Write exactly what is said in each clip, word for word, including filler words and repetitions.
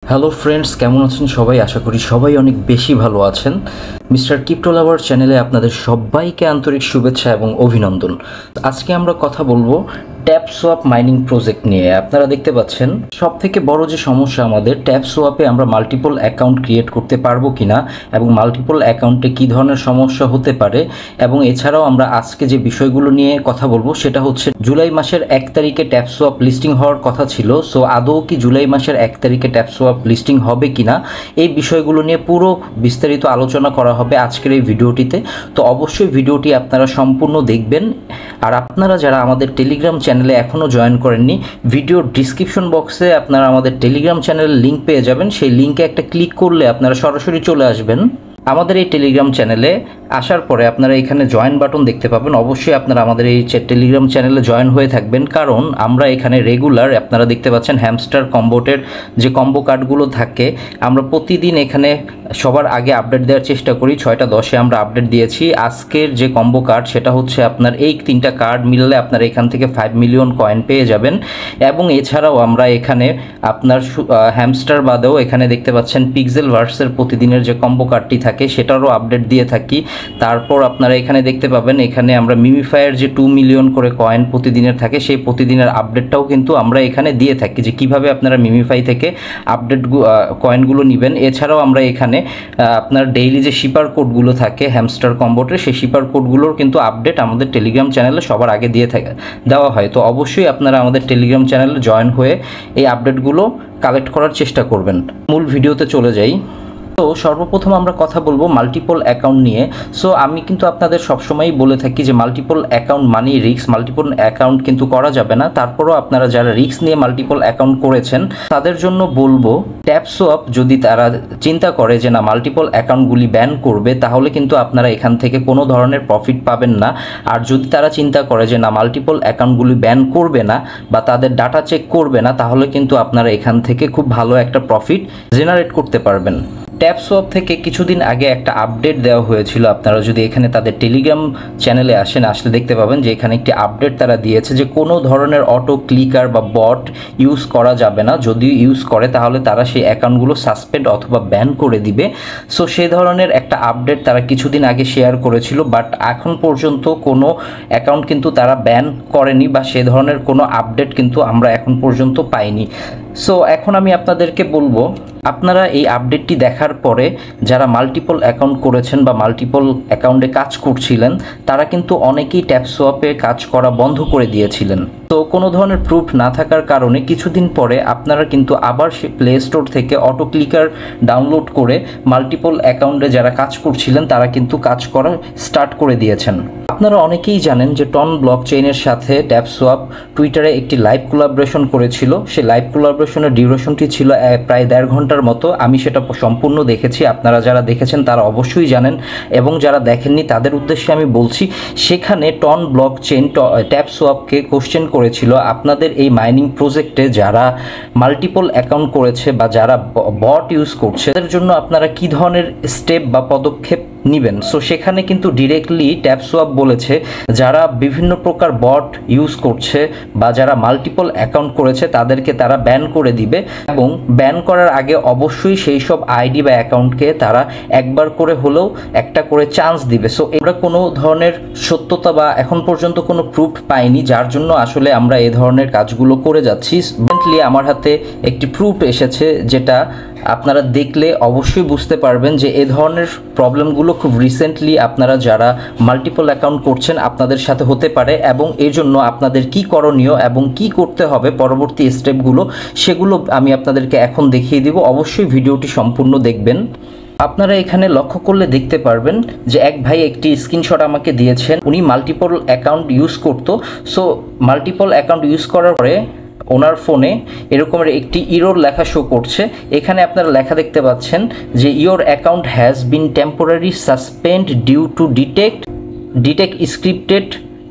Hello friends, কেমন আছেন সবাই? আশা করি সবাই অনেক বেশি ভালো আছেন। মিস্টার ক্রিপ্টো লাভার চ্যানেলে আপনাদের সবাইকে আন্তরিক শুভেচ্ছা এবং অভিনন্দন। আজকে আমরা কথা বলবো ট্যাপসোয়াপ মাইনিং প্রজেক্ট নিয়ে। আপনারা দেখতে পাচ্ছেন সব থেকে বড় যে সমস্যা আমাদের ট্যাপসোয়াপে আমরা মাল্টিপল অ্যাকাউন্ট ক্রিয়েট করতে পারবো কিনা এবং মাল্টিপল অ্যাকাউন্টে কী ধরনের সমস্যা হতে পারে, এবং এছাড়াও আমরা আজকে যে বিষয়গুলো নিয়ে কথা বলবো সেটা হচ্ছে জুলাই মাসের এক তারিখে ট্যাপসোয়াপ লিস্টিং হওয়ার কথা ছিল। সো আদৌ কি জুলাই মাসের এক তারিখে ট্যাপসোয়াপ লিস্টিং হবে কিনা, এই বিষয়গুলো নিয়ে পুরো বিস্তারিত আলোচনা করা হবে আজকের এই ভিডিওটিতে। তো অবশ্যই ভিডিওটি আপনারা সম্পূর্ণ দেখবেন। আর আপনারা যারা আমাদের টেলিগ্রাম চ্যানেলে এখনও জয়েন করেননি, ভিডিওর ডিসক্রিপশন বক্সে আপনারা আমাদের টেলিগ্রাম চ্যানেলের লিঙ্ক পেয়ে যাবেন। সেই লিঙ্কে একটা ক্লিক করলে আপনারা সরাসরি চলে আসবেন আমাদের এই টেলিগ্রাম চ্যানেলে। আসার পরে আপনারা এখানে জয়েন বাটন দেখতে পাবেন। অবশ্যই আপনারা আমাদের এই টেলিগ্রাম চ্যানেলে জয়েন হয়ে থাকবেন, কারণ আমরা এখানে রেগুলার, আপনারা দেখতে পাচ্ছেন হ্যামস্টার কম্বোটের যে কম্বো কার্ডগুলো থাকে, আমরা প্রতিদিন এখানে সবার আগে আপডেট দেওয়ার চেষ্টা করি। ছয়টা দশে আমরা আপডেট দিয়েছি। আজকের যে কম্বো কার্ড সেটা হচ্ছে আপনার এই তিনটা কার্ড মিললে আপনারা এখান থেকে ফাইভ মিলিয়ন কয়েন পেয়ে যাবেন। এবং এছাড়াও আমরা এখানে আপনার হ্যামস্টার বাদেও এখানে দেখতে পাচ্ছেন পিক্সেল ভার্সের প্রতিদিনের যে কম্বো কার্ডটি থাকে সেটারও আপডেট দিয়ে থাকি। তারপর আপনারা এখানে দেখতে পাবেন এখানে আমরা মিমিফায়ার যে টু মিলিয়ন করে কয়েন প্রতিদিনের থাকে সেই প্রতিদিনের আপডেটটাও কিন্তু আমরা এখানে দিয়ে থাকি, যে কিভাবে আপনারা মিমিফাই থেকে আপডেট কয়েনগুলো নেবেন। এছাড়াও আমরা এখানে আপনার ডেইলি যে শিপার কোডগুলো থাকে হ্যামস্টার কম্বোটে, সেই শিপার কোডগুলোর কিন্তু আপডেট আমাদের টেলিগ্রাম চ্যানেলে সবার আগে দিয়ে থাকে দেওয়া হয়। তো অবশ্যই আপনারা আমাদের টেলিগ্রাম চ্যানেলে জয়েন হয়ে এই আপডেটগুলো কালেক্ট করার চেষ্টা করবেন। মূল ভিডিওতে চলে যাই। তো সর্বপ্রথম আমরা কথা বলবো মাল্টিপল অ্যাকাউন্ট নিয়ে। সো আমি কিন্তু আপনাদের সবসময়ই বলে থাকি যে multiple account money risk, multiple account কিন্তু করা যাবে না। তারপরও আপনারা যারা রিস্ক নিয়ে মাল্টিপল অ্যাকাউন্ট করেছেন তাদের জন্য বলবো, ট্যাপসোয়াপ যদি তারা চিন্তা করে যে না মাল্টিপল অ্যাকাউন্টগুলি ব্যান করবে, তাহলে কিন্তু আপনারা এখান থেকে কোনো ধরনের প্রফিট পাবেন না। আর যদি তারা চিন্তা করে যে না মাল্টিপল অ্যাকাউন্টগুলি ব্যান করবে না বা তাদের ডাটা চেক করবে না, তাহলে কিন্তু আপনারা এখান থেকে খুব ভালো একটা প্রফিট জেনারেট করতে পারবেন। ট্যাপসোয়াপ থেকে কিছুদিন আগে একটা আপডেট দেওয়া হয়েছিল। আপনারা যদি এখানে তাদের টেলিগ্রাম চ্যানেলে আসেন, আসলে দেখতে পাবেন যে এখানে একটি আপডেট তারা দিয়েছে যে কোনো ধরনের অটো ক্লিকার বা বট ইউজ করা যাবে না। যদি ইউজ করে তাহলে তারা সেই অ্যাকাউন্টগুলো সাসপেন্ড অথবা ব্যান করে দিবে। সো সেই ধরনের একটা আপডেট তারা কিছুদিন আগে শেয়ার করেছিল, বাট এখন পর্যন্ত কোনো অ্যাকাউন্ট কিন্তু তারা ব্যান করেনি বা সে ধরনের কোনো আপডেট কিন্তু আমরা এখন পর্যন্ত পাইনি। সো এখন আমি আপনাদেরকে বলবো, আপনারা এই আপডেটটি দেখার পরে যারা মাল্টিপল অ্যাকাউন্ট করেছেন বা মাল্টিপল অ্যাকাউন্টে কাজ করছিলেন, তারা কিন্তু অনেকেই ট্যাপসোয়াপে কাজ করা বন্ধ করে দিয়েছিলেন। তো কোনো ধরনের প্রুফ না থাকার কারণে কিছুদিন পরে আপনারা কিন্তু আবার সে প্লে স্টোর থেকে অটো ক্লিকার ডাউনলোড করে মাল্টিপল অ্যাকাউন্টে যারা কাজ করছিলেন তারা কিন্তু কাজ করা স্টার্ট করে দিয়েছেন। আপনারা অনেকেই জানেন যে টন ব্লকচেইনের সাথে ট্যাপসোয়াপ টুইটারে একটি লাইভ কোলাবরেশন করেছিল। সেই লাইভ কোলাবরেশনের ডিউরেশনটি ছিল প্রায় দেড় ঘন্টার মতো। আমি সেটা সম্পূর্ণ দেখেছি। আপনারা যারা দেখেছেন তারা অবশ্যই জানেন, এবং যারা দেখেননি তাদের উদ্দেশ্যে আমি বলছি, সেখানে টন ব্লকচেইন ট্যাপসোয়াপকে কোশ্চেন করেছিল আপনাদের এই মাইনিং প্রজেক্টে যারা মাল্টিপল অ্যাকাউন্ট করেছে বা যারা বট ইউজ করছে তাদের জন্য আপনারা কি ধরনের স্টেপ বা পদক্ষেপ নিবেন। সো সেখানে কিন্তু ডিরেক্টলি ট্যাপসোয়াপ বলেছে যারা বিভিন্ন প্রকার বট ইউজ করছে বা যারা মাল্টিপল অ্যাকাউন্ট করেছে তাদেরকে তারা ব্যান করে দিবে, এবং ব্যান করার আগে অবশ্যই সেই সব আইডি বা অ্যাকাউন্টকে তারা একবার করে হলেও একটা করে চান্স দিবে। সো আমরা কোনো ধরনের সত্যতা বা এখন পর্যন্ত কোনো প্রুফ পাইনি, যার জন্য আসলে আমরা এই ধরনের কাজগুলো করে যাচ্ছি। রিসেন্টলি আমার হাতে একটি প্রুফ এসেছে, যেটা আপনারা দেখলে অবশ্যই বুঝতে পারবেন যে এ ধরনের প্রবলেমগুলো খুব রিসেন্টলি আপনারা যারা মাল্টিপল অ্যাকাউন্ট করছেন আপনাদের সাথে হতে পারে, এবং এই জন্য আপনাদের কি করণীয় এবং কি করতে হবে পরবর্তী স্টেপগুলো সেগুলো আমি আপনাদেরকে এখন দেখিয়ে দিব। অবশ্যই ভিডিওটি সম্পূর্ণ দেখবেন। আপনারা এখানে লক্ষ্য করলে দেখতে পারবেন যে এক ভাই একটি স্ক্রিনশট আমাকে দিয়েছেন। উনি মাল্টিপল অ্যাকাউন্ট ইউজ করতো। সো মাল্টিপল অ্যাকাউন্ট ইউজ করার পরে ওনার ফোনে এরকমের একটি ইরর লেখা শো করছে। এখানে আপনারা লেখা দেখতে পাচ্ছেন যে your account has been temporary suspend due to detect detect scripted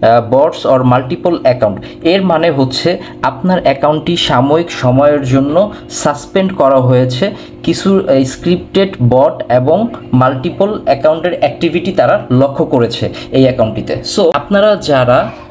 bots or multiple account. এর মানে হচ্ছে আপনার অ্যাকাউন্টটি সাময়িক সময়ের জন্য সাসপেন্ড করা হয়েছে। কিছু স্ক্রিপ্টেড বট এবং মাল্টিপল অ্যাকাউন্টের অ্যাক্টিভিটি তারা লক্ষ্য করেছে এই অ্যাকাউন্টটিতে। সো আপনারা যারা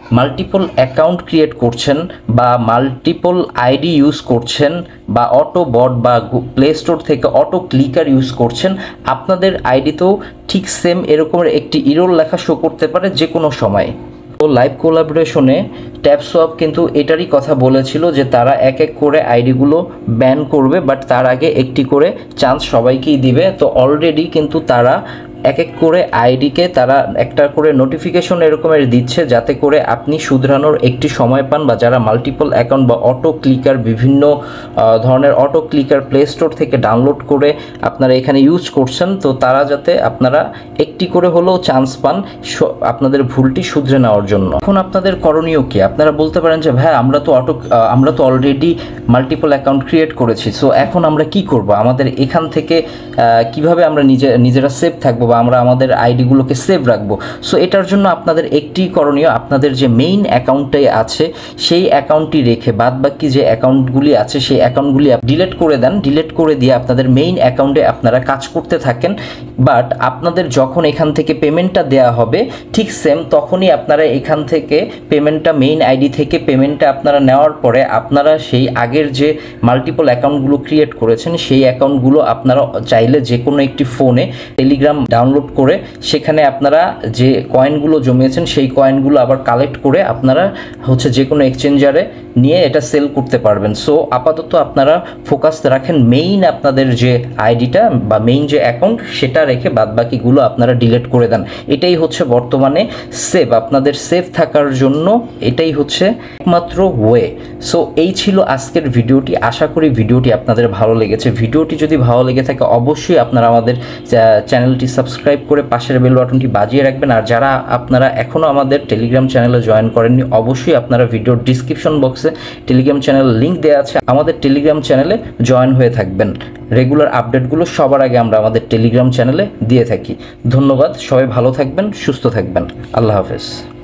মাল্টিপল অ্যাকাউন্ট ক্রিয়েট করছেন বা মাল্টিপল আইডি ইউজ করছেন বা অটো বট বা প্লে স্টোর থেকে অটো ক্লিকার ইউজ করছেন, আপনাদের আইডিতেও ঠিক সেম এরকমের একটি ইরর লেখা শো করতে পারে যে কোনো সময়। তো লাইভ কোলাবোরেশনে ট্যাপসোয়াপ কিন্তু এটারই কথা বলেছিল যে তারা এক এক করে আইডিগুলো ব্যান করবে, বাট তার আগে একটি করে চান্স সবাইকেই দিবে। তো অলরেডি কিন্তু তারা এক এক করে আইডিকে তারা একটা করে নোটিফিকেশন এরকমের দিচ্ছে যাতে করে আপনি শুধরানোর একটি সময় পান, বা যারা মাল্টিপল অ্যাকাউন্ট বা অটো ক্লিকার বিভিন্ন ধরনের অটো ক্লিকার প্লে স্টোর থেকে ডাউনলোড করে আপনারা এখানে ইউজ করছেন, তো তারা যাতে আপনারা একটি করে হলেও চান্স পান আপনাদের ভুলটি শুধরে নেওয়ার জন্য। এখন আপনাদের করণীয় কি? আপনারা বলতে পারেন যে ভাই আমরা তো অটো আমরা তো অলরেডি মাল্টিপল অ্যাকাউন্ট ক্রিয়েট করেছি, সো এখন আমরা কি করব? আমাদের এখান থেকে কিভাবে আমরা নিজে নিজেরা সেভ থাকবো বা আমরা আমাদের আইডিগুলোকে সেভ রাখবো? সো এটার জন্য আপনাদের একটি করণীয়, আপনাদের যে মেইন অ্যাকাউন্টটাই আছে সেই অ্যাকাউন্টটি রেখে বাদ বাকি যে অ্যাকাউন্টগুলি আছে সেই অ্যাকাউন্টগুলি ডিলিট করে দেন। ডিলিট করে দিয়ে আপনাদের মেইন অ্যাকাউন্টে আপনারা কাজ করতে থাকেন, বাট আপনাদের যখন এখান থেকে পেমেন্টটা দেওয়া হবে ঠিক সেম তখনই আপনারা এখান থেকে পেমেন্টটা মেইন আইডি থেকে পেমেন্টটা আপনারা নেওয়ার পরে আপনারা সেই আগের যে মাল্টিপল অ্যাকাউন্টগুলো ক্রিয়েট করেছেন সেই অ্যাকাউন্টগুলো আপনারা চাইলে যে কোনো একটি ফোনে টেলিগ্রাম ডাউনলোড করে সেখানে আপনারা যে কয়েনগুলো জমিয়েছেন সেই কয়েনগুলো আবার কালেক্ট করে আপনারা হচ্ছে যে কোনো এক্সচেঞ্জারে নিয়ে এটা সেল করতে পারবেন। সো আপাতত আপনারা ফোকাস রাখেন মেইন আপনাদের যে আইডিটা বা মেইন যে অ্যাকাউন্ট সেটা রেখে বাদবাকিগুলো আপনারা ডিলিট করে দেন। এটাই হচ্ছে বর্তমানে সেভ, আপনাদের সেভ থাকার জন্য এটাই হচ্ছে একমাত্র ওয়ে। সো এই ছিল আজকের ভিডিওটি। আশা করি ভিডিওটি আপনাদের ভালো লেগেছে। ভিডিওটি যদি ভালো লেগে থাকে অবশ্যই আপনারা আমাদের চ্যানেলটি সাবস্ক্রাইব করে পাশের বেল বাটনটি বাজিয়ে রাখবেন। আর যারা আপনারা এখনও আমাদের টেলিগ্রাম চ্যানেলে জয়েন করেননি অবশ্যই আপনারা ভিডিওর ডিসক্রিপশন বক্সে টেলিগ্রাম চ্যানেল লিঙ্ক দেওয়া আছে, আমাদের টেলিগ্রাম চ্যানেলে জয়েন হয়ে থাকবেন। রেগুলার আপডেটগুলো সবার আগে আমরা আমাদের টেলিগ্রাম চ্যানেলে দিয়ে থাকি। ধন্যবাদ, সবাই ভালো থাকবেন, সুস্থ থাকবেন। আল্লাহ হাফেজ।